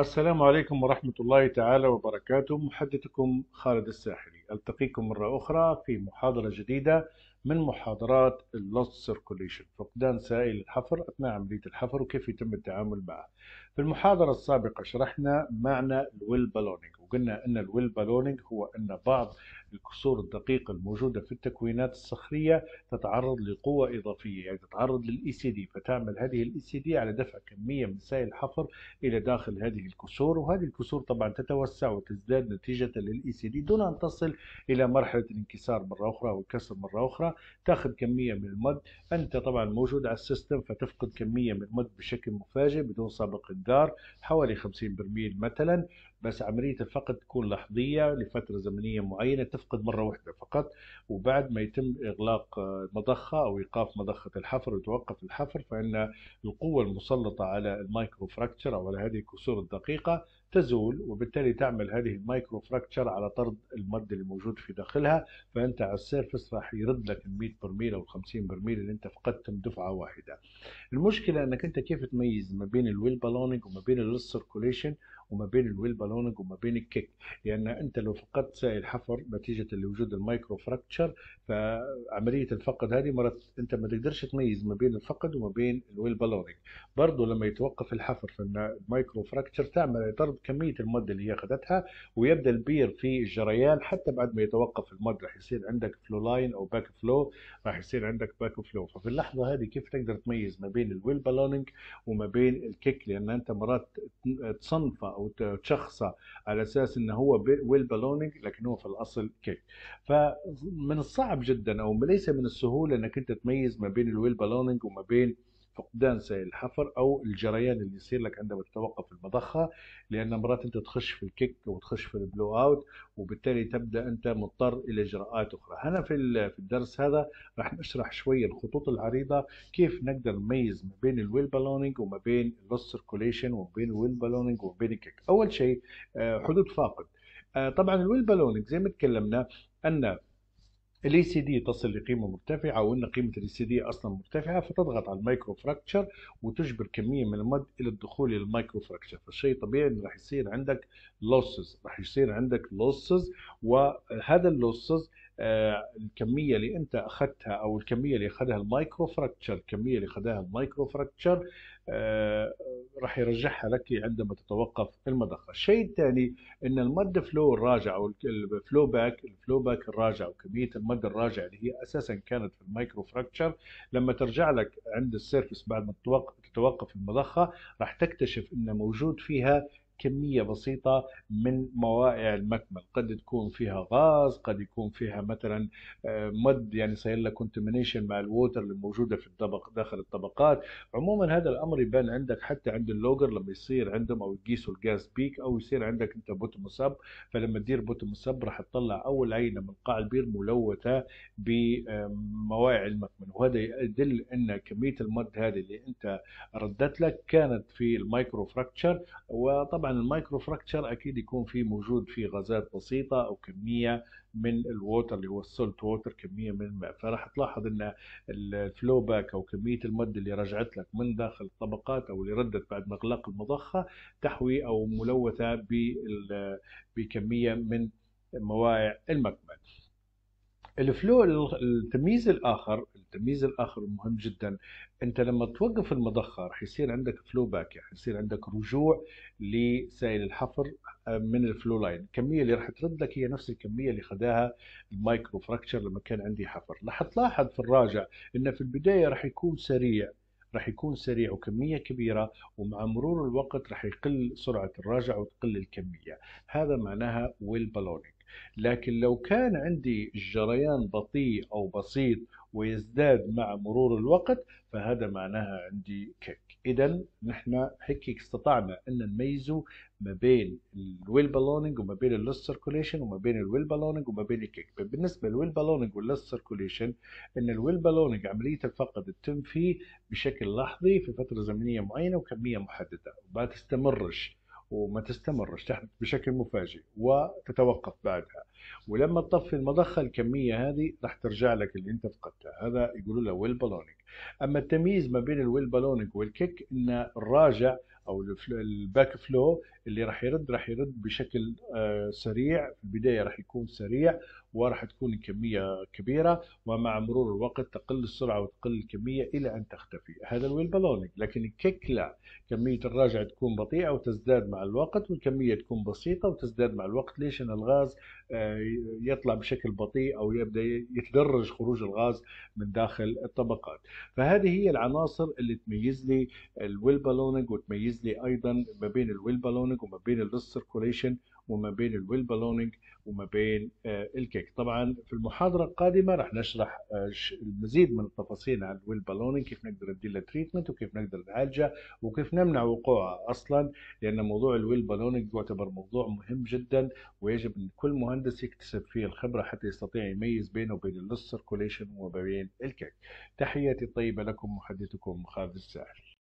السلام عليكم ورحمة الله تعالى وبركاته. محدثكم خالد الساحلي، ألتقيكم مرة أخرى في محاضرة جديدة من محاضرات اللوست سيركوليشن، فقدان سائل الحفر أثناء عملية الحفر وكيف يتم التعامل معه. في المحاضرة السابقة شرحنا معنى الويل بالونينج، وقلنا أن الويل بالونينج هو أن بعض الكسور الدقيقة الموجودة في التكوينات الصخرية تتعرض لقوة إضافية، يعني تتعرض للإي سي دي، فتعمل هذه الإي سي دي على دفع كمية من سائل الحفر إلى داخل هذه الكسور، وهذه الكسور طبعا تتوسع وتزداد نتيجة للإي سي دي دون أن تصل إلى مرحلة الانكسار مرة أخرى أو الكسر مرة أخرى. تأخذ كمية من المد، أنت طبعا موجود على السيستم، فتفقد كمية من المد بشكل مفاجئ بدون سابق إنذار، حوالي 50 برميل مثلا. بس عملية الفقد تكون لحظية لفترة زمنية معينة، تفقد مرة واحدة فقط، وبعد ما يتم إغلاق المضخة أو إيقاف مضخة الحفر وتوقف الحفر، فإن القوة المسلطة على المايكرو فراكتشر أو على هذه الكسور الدقيقة تزول، وبالتالي تعمل هذه المايكرو فراكتشر على طرد المد اللي موجود في داخلها، فأنت على السيرفس راح يرد لك ال 100 برميل أو 50 برميل اللي أنت فقدتهم دفعة واحدة. المشكلة أنك أنت كيف تميز ما بين الويل بالونينج وما بين اللوس سيركوليشن وما بين الويل بالونينج وما بين الكيك؟ لأن أنت لو فقدت سائل حفر نتيجة لوجود المايكرو فراكتشر، فعملية الفقد هذه مرات أنت ما تقدرش تميز ما بين الفقد وما بين الويل بالونينج. برضه لما يتوقف الحفر، فإن المايكرو فراكتشر تعمل طرد كمية المد اللي هي أخذتها، ويبدأ البير في الجريان حتى بعد ما يتوقف المد، راح يصير عندك فلو لاين أو باك فلو، راح يصير عندك باك فلو. ففي اللحظة هذه كيف تقدر تميز ما بين الويل بالونينج وما بين الكيك؟ لأن أنت مرات تصنفه أو تشخصه على أساس أنه هو ويل بالونينج لكن هو في الأصل كيك. فمن الصعب جدا أو ليس من السهولة أنك أنت تميز ما بين الويل بالونينج وما بين فقدان سائل الحفر او الجريان اللي يصير لك عندما تتوقف المضخه، لان مرات انت تخش في الكيك وتخش في البلو اوت، وبالتالي تبدا انت مضطر الى اجراءات اخرى. هنا في الدرس هذا راح نشرح شويه الخطوط العريضه، كيف نقدر نميز ما بين الويل بالونينج وما بين اللوس سيركوليشن وما بين الويل بالونينج وما بين الكيك. اول شيء حدود فاقد. طبعا الويل بالونينج زي ما تكلمنا ان الاي سي دي تصل لقيمه مرتفعه، وان قيمه الاي سي دي اصلا مرتفعه، فتضغط على المايكرو فراكتشر وتجبر كميه من المد الى الدخول الى المايكرو فراكتشر، فالشيء طبيعي انه راح يصير عندك لوسز، راح يصير عندك لوسز. وهذا اللوسز الكميه اللي انت اخذتها او الكميه اللي اخذها المايكرو فراكتشر، الكميه اللي اخذها المايكرو فراكتشر آه، راح يرجعها لك عندما تتوقف المضخه. الشيء الثاني ان المد فلو الراجع او الفلو باك الراجع، وكميه المد الراجع اللي هي اساسا كانت في المايكرو فراكتشر، لما ترجع لك عند السيرفس بعد ما تتوقف المضخه، راح تكتشف ان موجود فيها كمية بسيطة من موائع المكمل، قد تكون فيها غاز، قد يكون فيها مثلا مد، يعني صاير لها كونتمينيشن مع الووتر اللي موجودة في الطبق داخل الطبقات. عموما هذا الامر يبان عندك حتى عند اللوجر لما يصير عندهم او يقيسوا الجاز بيك، او يصير عندك انت بوتوم سب. فلما تدير بوتوم سب راح تطلع اول عينه من قاع البير ملوثه بموائع المكمن، وهذا يدل ان كميه المد هذه اللي انت ردت لك كانت في المايكرو فراكتشر. وطبعا المايكرو فراكتشر اكيد يكون فيه موجود فيه غازات بسيطه او كميه من الووتر اللي هو السولت ووتر، كميه من الماء. فراح تلاحظ ان الفلو باك او كميه المد اللي رجعت لك من داخل الطبقات او اللي ردت بعد ما اغلاق المضخه تحوي او ملوثه بكميه من موائع المكمن. الفلو التمييز الاخر المهم جدا، انت لما توقف المضخه راح يصير عندك فلو باك، يعني يصير عندك رجوع لسائل الحفر من الفلو لاين. الكميه اللي راح ترد لك هي نفس الكميه اللي خداها المايكرو فراكتشر لما كان عندي حفر. راح تلاحظ في الراجع انه في البدايه راح يكون سريع وكميه كبيره، ومع مرور الوقت راح يقل سرعه الراجع وتقل الكميه. هذا معناها ويل بالونينج. لكن لو كان عندي الجريان بطيء أو بسيط ويزداد مع مرور الوقت، فهذا معناها عندي كيك. إذا نحن هيك استطعنا أن نميزه ما بين الويل بالونينج وما بين اللوس سيركوليشن وما بين الويل بالونينج وما بين الكيك. بالنسبة للويل بالونينج واللوس سيركوليشن، أن الويل بالونينج عملية الفقد تتم فيه بشكل لحظي في فترة زمنية معينة وكمية محددة، وما تستمرش تحدث بشكل مفاجئ وتتوقف بعدها. ولما تطفي المضخة الكمية هذه راح ترجع لك اللي انت فقدتها. هذا يقولوا له ويل بالونينج. اما التمييز ما بين الويل بالونينج والكيك، ان الراجع او الباك فلو اللي راح يرد بشكل سريع. في البداية راح يكون سريع وراح تكون الكمية كبيرة، ومع مرور الوقت تقل السرعة وتقل الكمية إلى أن تختفي. هذا الويل بالونينج. لكن الكيك لا، كمية الراجع تكون بطيئة وتزداد مع الوقت، والكمية تكون بسيطة وتزداد مع الوقت. ليش؟ أن الغاز يطلع بشكل بطيء أو يبدأ يتدرج خروج الغاز من داخل الطبقات. فهذه هي العناصر اللي تميز لي الويل بالونينج، وتميز لي أيضا ما بين الويل بالونينج وما بين اللوس سيركوليشن وما بين الويل بالونينج وما بين الكيك. طبعا في المحاضرة القادمة راح نشرح المزيد من التفاصيل عن الويل بالونينج، كيف نقدر ندير له تريتمنت وكيف نقدر نعالجه وكيف نمنع وقوعه اصلا، لان موضوع الويل بالونينج يعتبر موضوع مهم جدا، ويجب ان كل مهندس يكتسب فيه الخبرة حتى يستطيع يميز بينه وبين اللوس سيركوليشن وما بين الكيك. تحياتي الطيبة لكم، محدثكم خالد الساحل.